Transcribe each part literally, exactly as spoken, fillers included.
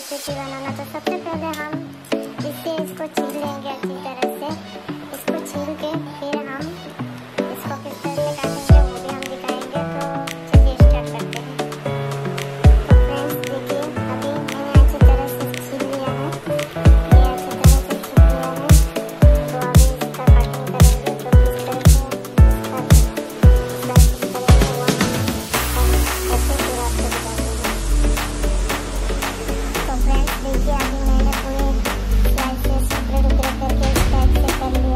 Recipe बनाना। तो सबसे पहले हम इसे इसको छील लेंगे अच्छी तरह से। इसको छील के फिर हम इसको किस तरह से काटेंगे वो भी हम दिखाएंगे। तो चलिए स्टार्ट करते हैं। तो फ्रेंड्स देखिए, अभी मैंने अच्छी तरह से छील लिया है, ये अच्छी तरह से छील लिया है। तो अभी इसका कटिंग करेंगे। तो किस तरह से इसका कटिंग करेंगे वो हम ऐसे फिर आपको बताएंगे। तो फ्रेंड्स देखिए, अभी मैंने पूरे स्लाइसेस टुकड़े टुकड़े करके इस टाइप से कर लिया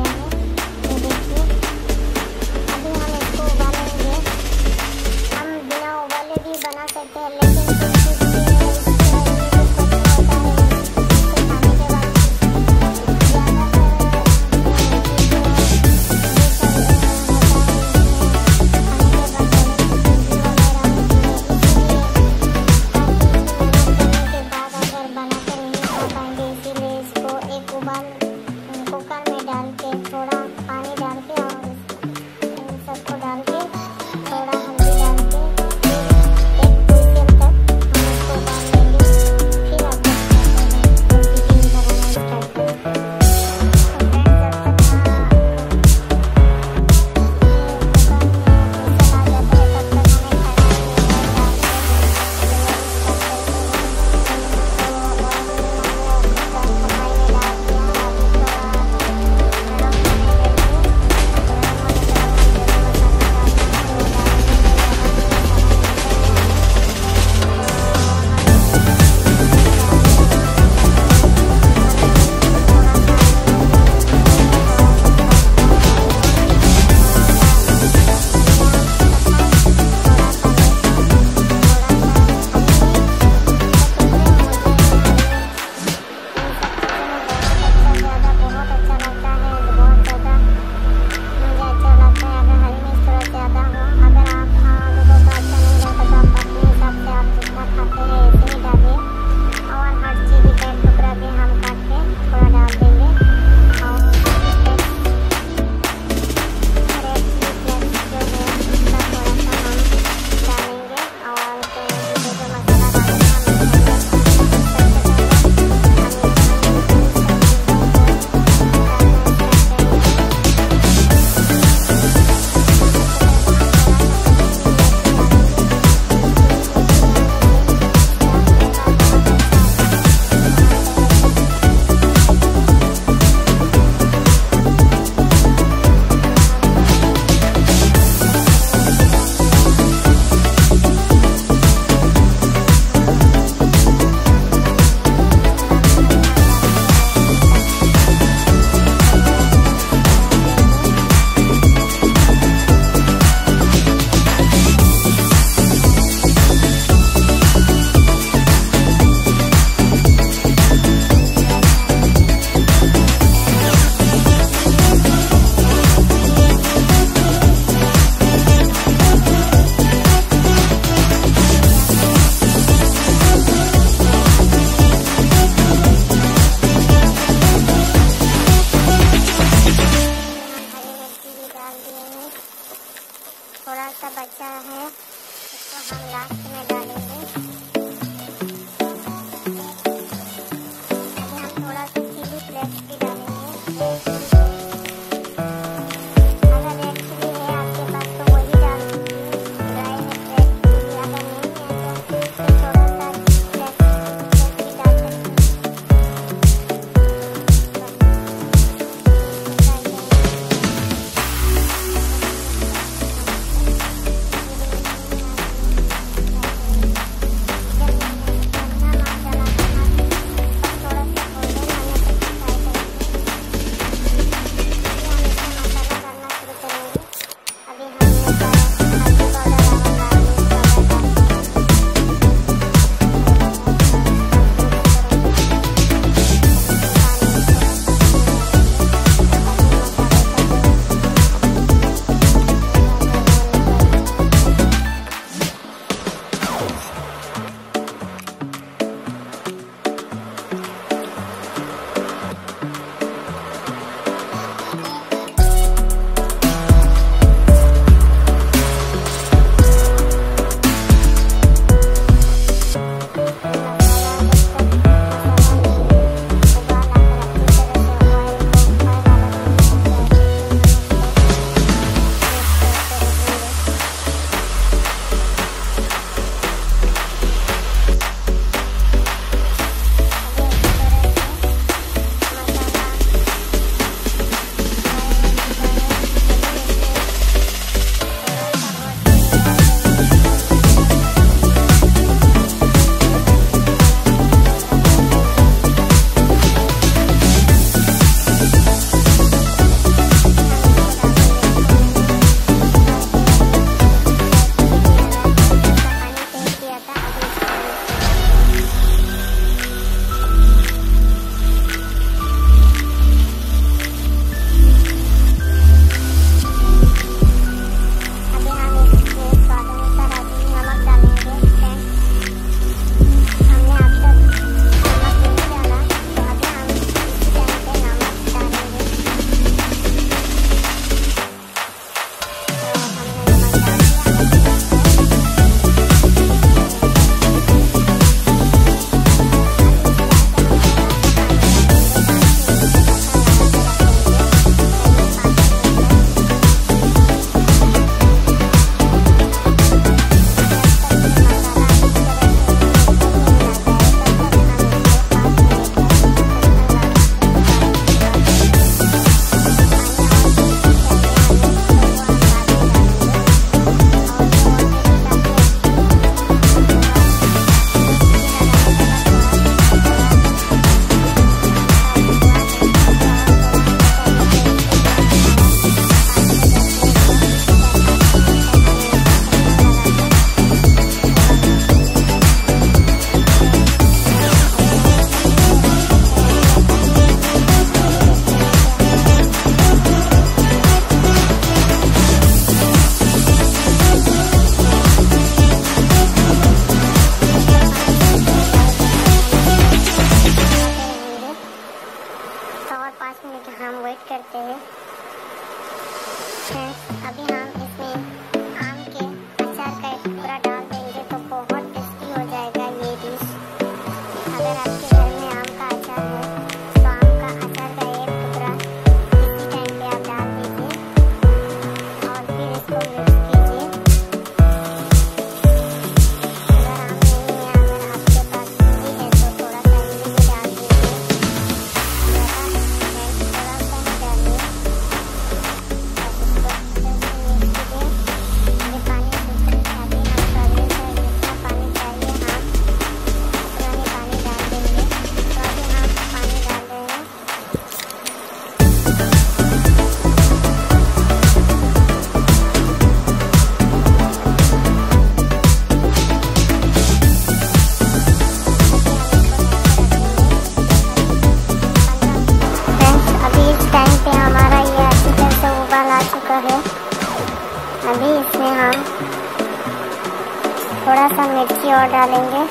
मिर्ची और डालेंगे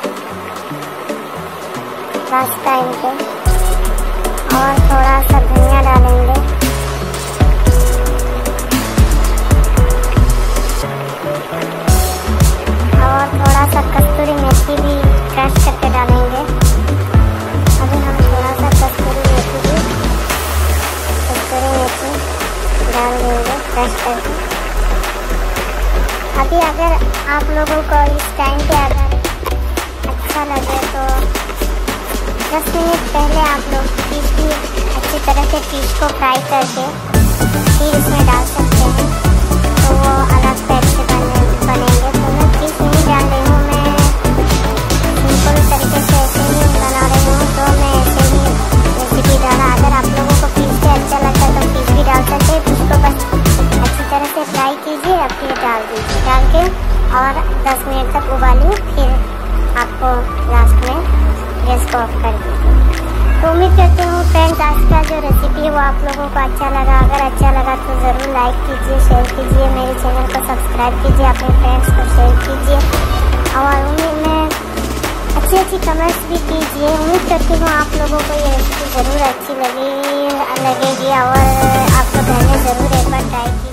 लास्ट टाइम पे, और थोड़ा सा धनिया डालेंगे, और थोड़ा सा कस्तूरी मेथी भी क्रश करके डालेंगे। अभी हम थोड़ा सा कस्तूरी मेथी भी कस्तूरी मेथी डाल देंगे क्रश करके। अभी अगर आप लोगों को इस टाइम पे अगर अच्छा लगे तो दस मिनट पहले आप लोग फिश भी अच्छी तरह से फिश को फ्राई करके फिर इसमें डाल सकते हैं, तो वो अलग टाइप से बने बनेंगे। तो मैं फिश नहीं डाल रही हूँ, मैं सिंपल तरीके से ऐसे ही बना रही हूँ, तो मैं ऐसे ही रेसिपी डाला। अगर आप लोगों को फिश से अच्छा लगता है तो फिश भी डाल सकते हैं। फिश को बस अच्छी तरह से फ्राई कीजिए और फिर डाल दीजिए, डाल के और दस मिनट तक उबालिए, फिर आपको लास्ट में गैस को ऑफ कर दीजिए। तो उम्मीद करती हूँ फ्रेंड्स आज का जो रेसिपी है वो आप लोगों को अच्छा लगा। अगर अच्छा लगा तो ज़रूर लाइक कीजिए, शेयर कीजिए, मेरे चैनल को सब्सक्राइब कीजिए, अपने फ्रेंड्स को शेयर कीजिए, और उम्मीद में अच्छी अच्छी कमेंट्स भी कीजिए। उम्मीद करती हूँ आप लोगों को ये रेसिपी ज़रूर अच्छी लगी लगेगी और आप लोग घर में ज़रूर एक बार ट्राई कीजिए।